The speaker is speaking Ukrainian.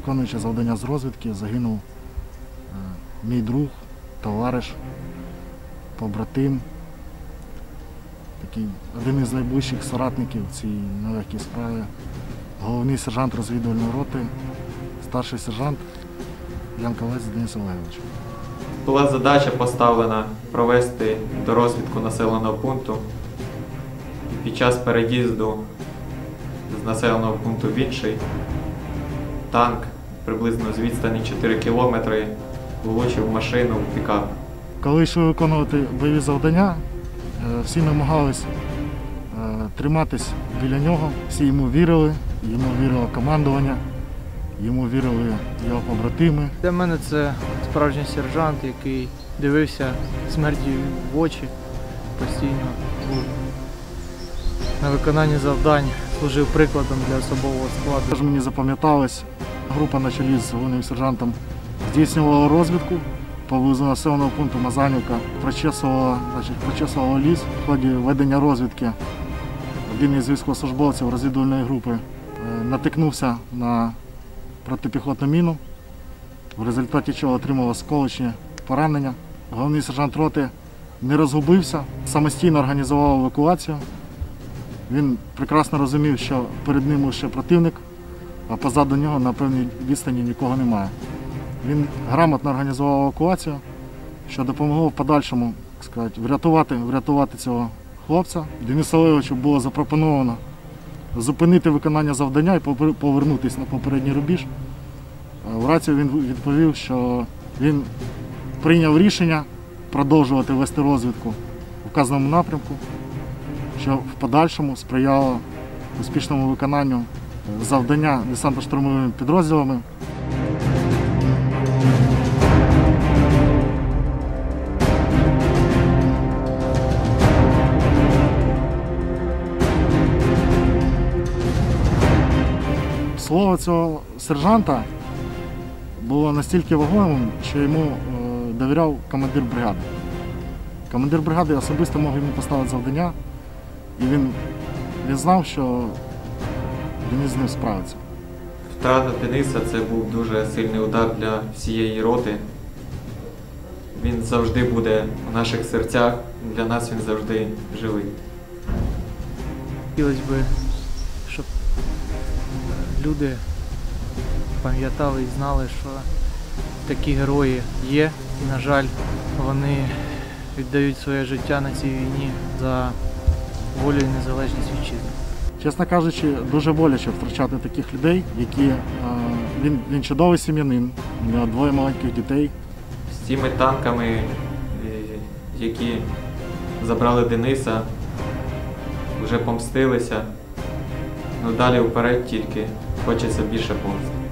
виконуючи завдання з розвідки, загинув мій друг, товариш, побратим, такий один із найближчих соратників в цій нелегкій справі, головний сержант розвідувальної роти, старший сержант Янковець Денис Олегович. Була задача поставлена провести дорозвідку населеного пункту. І під час переїзду з населеного пункту в інший танк приблизно з відстані 4 кілометри влучив машину в пікап. Коли йшли виконувати бойові завдання, всі намагались триматись біля нього, всі йому вірили вірило командування, йому вірили його побратими. Для мене це справжній сержант, який дивився смерті в очі, постійно був на виконанні завдань, служив прикладом для особового складу. Тож мені запам'яталось, група на чолі з головним сержантом здійснювала розвідку поблизу населеного пункту Мазанівка, прочесувала ліс. В ході ведення розвідки один із військовослужбовців розвідувальної групи натикнувся на протипіхотну міну, в результаті чого отримав осколочні поранення. Головний сержант роти не розгубився, самостійно організував евакуацію. Він прекрасно розумів, що перед ним лише противник, а позаду нього на певній відстані нікого немає. Він грамотно організував евакуацію, що допомогло в подальшому, так сказати, врятувати цього хлопця. Денису Олеговичу було запропоновано зупинити виконання завдання і повернутися на попередній рубіж. В рацію він відповів, що він прийняв рішення продовжувати вести розвідку в вказаному напрямку, що в подальшому сприяло успішному виконанню завдання десантно-штурмовими підрозділами. Слово цього сержанта було настільки вагомим, що йому довіряв командир бригади. Командир бригади особисто мог йому поставити завдання, і він знав, що Денис з ним справиться. Втрата Дениса – це був дуже сильний удар для всієї роти. Він завжди буде у наших серцях, для нас він завжди живий. Хотілося б, щоб люди пам'ятали і знали, що такі герої є, і, на жаль, вони віддають своє життя на цій війні за волю і незалежність вітчизни. Чесно кажучи, дуже боляче втрачати таких людей, які він чудовий сім'янин, у нього двоє маленьких дітей. З цими танками, які забрали Дениса, вже помстилися, далі вперед тільки хочеться більше помсти.